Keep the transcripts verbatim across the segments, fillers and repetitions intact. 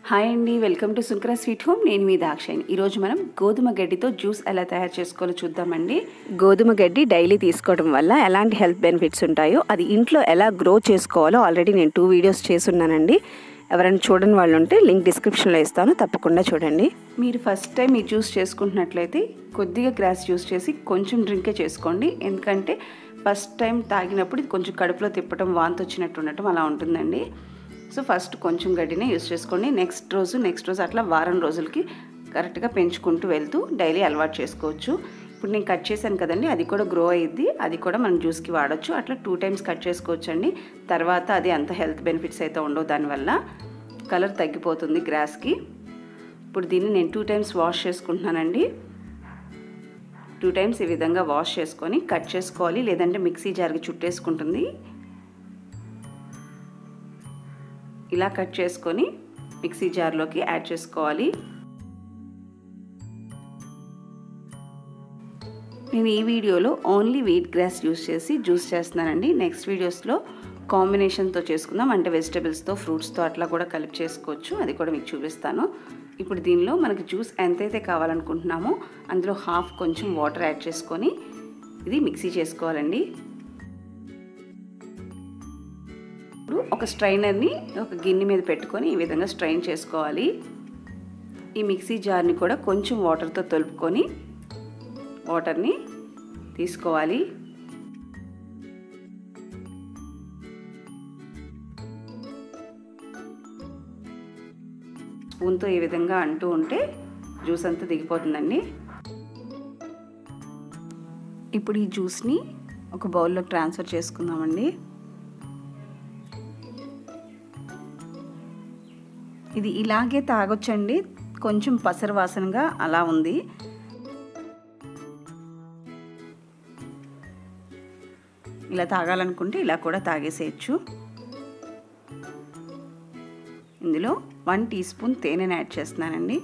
Hi అండి, welcome to Sunkara sweet home. నేను మీ దాక్షాయిని. ఈరోజు మనం గోధుమ గడ్డితో జ్యూస్ ఎలా తయారు చేసుకోవాలో చూద్దామండి. గోధుమ గడ్డి డైలీ తీసుకోవడం వల్ల ఎలాంటి హెల్త్ బెనిఫిట్స్ ఉంటాయో, అది ఇంట్లో ఎలా గ్రో చేసుకోవాలో ఆల్రెడీ నేను టూ వీడియోస్ చేసున్నానండి. ఎవరైనా చూడని వాళ్ళు ఉంటే లింక్ డిస్క్రిప్షన్లో ఇస్తాను, తప్పకుండా చూడండి. మీరు ఫస్ట్ టైం ఈ జ్యూస్ చేసుకుంటున్నట్లయితే కొద్దిగా గ్రాస్ జ్యూస్ చేసి కొంచెం డ్రింకే చేసుకోండి. ఎందుకంటే ఫస్ట్ టైం తాగినప్పుడు ఇది కొంచెం కడుపులో తిప్పడం, వాంతి వచ్చినట్టు ఉండటం అలా ఉంటుందండి. సో ఫస్ట్ కొంచెం గడ్డినే యూస్ చేసుకోండి. నెక్స్ట్ రోజు నెక్స్ట్ రోజు అట్లా వారం రోజులకి కరెక్ట్గా పెంచుకుంటూ వెళ్తూ డైలీ అలవాటు చేసుకోవచ్చు. ఇప్పుడు నేను కట్ చేశాను కదండి, అది కూడా గ్రో అయ్యిద్ది, అది కూడా మనం జ్యూస్కి వాడచ్చు. అట్లా టూ టైమ్స్ కట్ చేసుకోవచ్చు అండి. తర్వాత అది అంత హెల్త్ బెనిఫిట్స్ అయితే ఉండవు, దానివల్ల కలర్ తగ్గిపోతుంది గ్రాస్కి. ఇప్పుడు దీన్ని నేను టూ టైమ్స్ వాష్ చేసుకుంటున్నానండి. టూ టైమ్స్ ఈ విధంగా వాష్ చేసుకొని కట్ చేసుకోవాలి, లేదంటే మిక్సీ జార్కి చుట్టేసుకుంటుంది. ఇలా కట్ చేసుకొని మిక్సీ జార్లోకి యాడ్ చేసుకోవాలి. నేను ఈ వీడియోలో ఓన్లీ వీట్ గ్రాస్ యూస్ చేసి జ్యూస్ చేస్తున్నానండి. నెక్స్ట్ వీడియోస్లో కాంబినేషన్తో చేసుకుందాం, అంటే వెజిటబుల్స్తో ఫ్రూట్స్తో అట్లా కూడా కలిపి చేసుకోవచ్చు, అది కూడా మీకు చూపిస్తాను. ఇప్పుడు దీనిలో మనకి జ్యూస్ ఎంతైతే కావాలనుకుంటున్నామో అందులో హాఫ్ కొంచెం వాటర్ యాడ్ చేసుకొని ఇది మిక్సీ చేసుకోవాలండి. ఇప్పుడు ఒక స్ట్రైనర్ని ఒక గిన్నె మీద పెట్టుకొని ఈ విధంగా స్ట్రైన్ చేసుకోవాలి. ఈ మిక్సీ జార్ని కూడా కొంచెం వాటర్తో తొలుపుకొని వాటర్ని తీసుకోవాలి. స్పూన్తో ఈ విధంగా అంటూ ఉంటే జ్యూస్ అంతా దిగిపోతుందండి. ఇప్పుడు ఈ జ్యూస్ని ఒక బౌల్లోకి ట్రాన్స్ఫర్ చేసుకుందామండి. ఇది ఇలాగే తాగొచ్చండి, కొంచెం పసరు వాసనగా అలా ఉంది. ఇలా తాగాలనుకుంటే ఇలా కూడా తాగేసేయచ్చు. ఇందులో వన్ టీ స్పూన్ తేనెని యాడ్ చేస్తున్నానండి.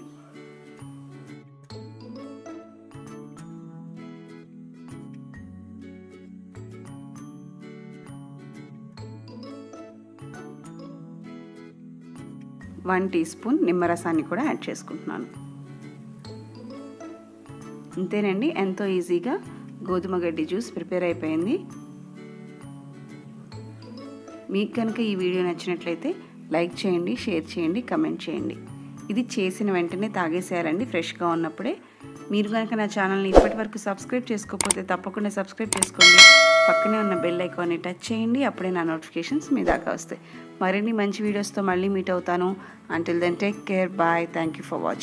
వన్ టీ స్పూన్ నిమ్మరసాన్ని కూడా యాడ్ చేసుకుంటున్నాను. అంతేనండి, ఎంతో ఈజీగా గోధుమ గడ్డి జ్యూస్ ప్రిపేర్ అయిపోయింది. మీకు కనుక ఈ వీడియో నచ్చినట్లయితే లైక్ చేయండి, షేర్ చేయండి, కమెంట్ చేయండి. ఇది చేసిన వెంటనే తాగేసేయాలండి, ఫ్రెష్గా ఉన్నప్పుడే. మీరు కనుక నా ఛానల్ని ఇప్పటి వరకు సబ్స్క్రైబ్ చేసుకోకపోతే తప్పకుండా సబ్స్క్రైబ్ చేసుకోండి. పక్కనే ఉన్న బెల్ ఐకాన్ని టచ్ చేయండి, అప్పుడే నా నోటిఫికేషన్స్ మీ దాకా వస్తాయి. మరిన్ని మంచి వీడియోస్తో మళ్ళీ మీట్ అవుతాను. Until then take care, bye, thank you for watching.